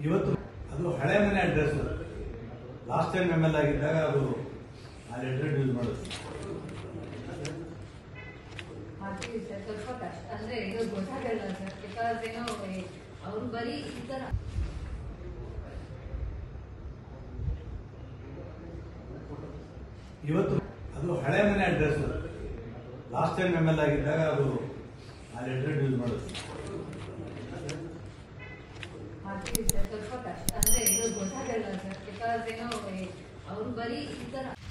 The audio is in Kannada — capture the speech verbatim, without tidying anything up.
ಇವತ್ತು ಅದು ಹಳೆ ಮನೆ address. Last time M L ಆಗಿದ್ದಾಗ ಅದು ಆ ಲೆಟರ್ ಯೂಸ್ ಮಾಡೋದು. ಸ್ವಲ್ಪ ಕಷ್ಟ ಅಂದ್ರೆ ಇದು ಗೊತ್ತಾಗಲ್ಲ ಸರ್, ಬಿಕಾಸ್ ಏನೋ ಅವ್ರು ಬರೀ ಈ ತರ ಇವತ್ತು ಅದು ಹಳೆ ಮನೆ address. Last time M L ಆಗಿದ್ದಾಗ ಅದು ಆ ಲೆಟರ್ ಯೂಸ್ ಮಾಡೋದು. ಸ್ವಲ್ಪ ಕಷ್ಟ ಅಂದ್ರೆ ಇದು ಗೊತ್ತಾಗಲ್ಲ ಸರ್, ಬಿಕಾಸ್ ಏನೋ ಅವ್ರು ಬರೀ ಈ ತರ